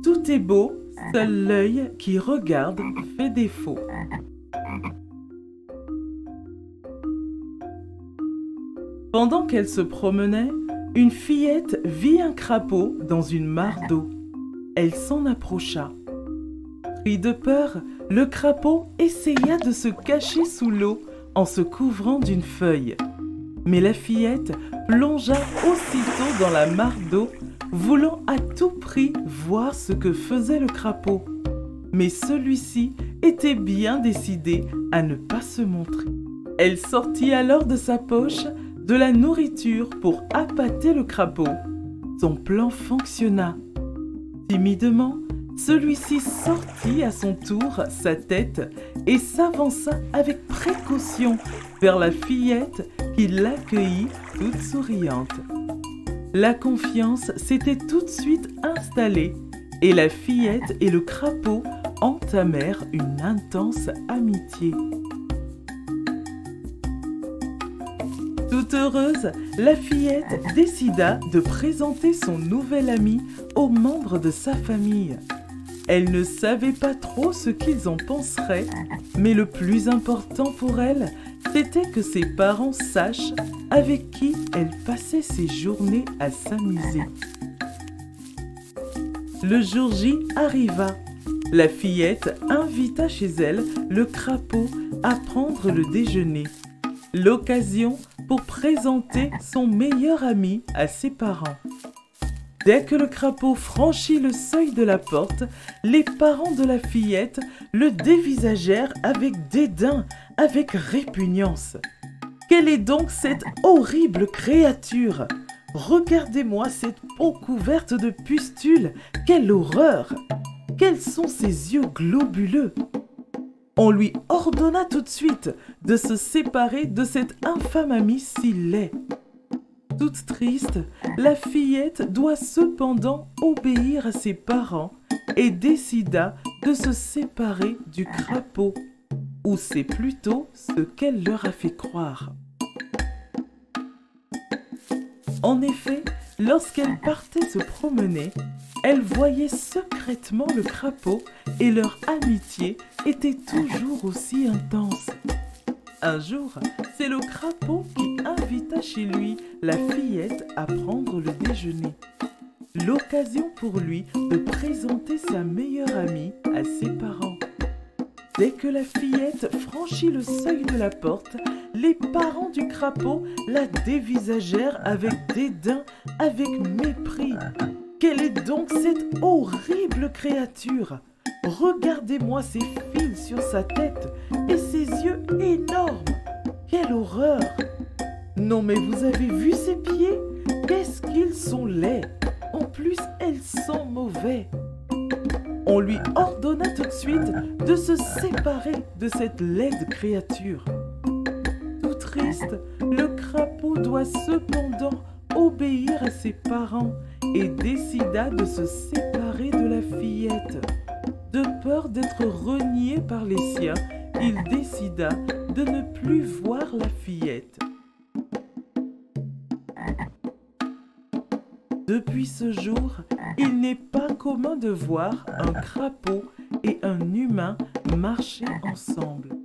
Tout est beau, seul l'œil qui regarde fait défaut. Pendant qu'elle se promenait, une fillette vit un crapaud dans une mare d'eau. Elle s'en approcha. Pris de peur, le crapaud essaya de se cacher sous l'eau en se couvrant d'une feuille. Mais la fillette plongea aussitôt dans la mare d'eau, voulant à tout prix voir ce que faisait le crapaud. Mais celui-ci était bien décidé à ne pas se montrer. Elle sortit alors de sa poche de la nourriture pour appâter le crapaud. Son plan fonctionna. Timidement, celui-ci sortit à son tour sa tête et s'avança avec précaution vers la fillette qui l'accueillit toute souriante. La confiance s'était tout de suite installée et la fillette et le crapaud entamèrent une intense amitié. Toute heureuse, la fillette décida de présenter son nouvel ami aux membres de sa famille. Elle ne savait pas trop ce qu'ils en penseraient, mais le plus important pour elle, c'était que ses parents sachent avec qui elle passait ses journées à s'amuser. Le jour J arriva. La fillette invita chez elle le crapaud à prendre le déjeuner. L'occasion pour présenter son meilleur ami à ses parents. Dès que le crapaud franchit le seuil de la porte, les parents de la fillette le dévisagèrent avec dédain, avec répugnance. Quelle est donc cette horrible créature? Regardez-moi cette peau couverte de pustules, quelle horreur! Quels sont ces yeux globuleux? On lui ordonna tout de suite de se séparer de cet infâme ami si laid. Toute triste, la fillette doit cependant obéir à ses parents et décida de se séparer du crapaud, ou c'est plutôt ce qu'elle leur a fait croire. En effet, lorsqu'elle partait se promener, elle voyait secrètement le crapaud et leur amitié était toujours aussi intense. Un jour, c'est le crapaud qui invita chez lui la fillette à prendre le déjeuner. L'occasion pour lui de présenter sa meilleure amie à ses parents. Dès que la fillette franchit le seuil de la porte, les parents du crapaud la dévisagèrent avec dédain, avec mépris. Quelle est donc cette horrible créature? Regardez-moi ces fils sur sa tête et ses yeux énormes. Quelle horreur! Non mais vous avez vu ses pieds? Qu'est-ce qu'ils sont laids! En plus, elles sentent mauvais. On lui ordonna tout de suite de se séparer de cette laide créature. Tout triste, le crapaud doit cependant obéir à ses parents et décida de se séparer de la fillette. De peur d'être renié par les siens, il décida de ne plus voir la fillette. Depuis ce jour, il n'est pas commun de voir un crapaud et un humain marcher ensemble.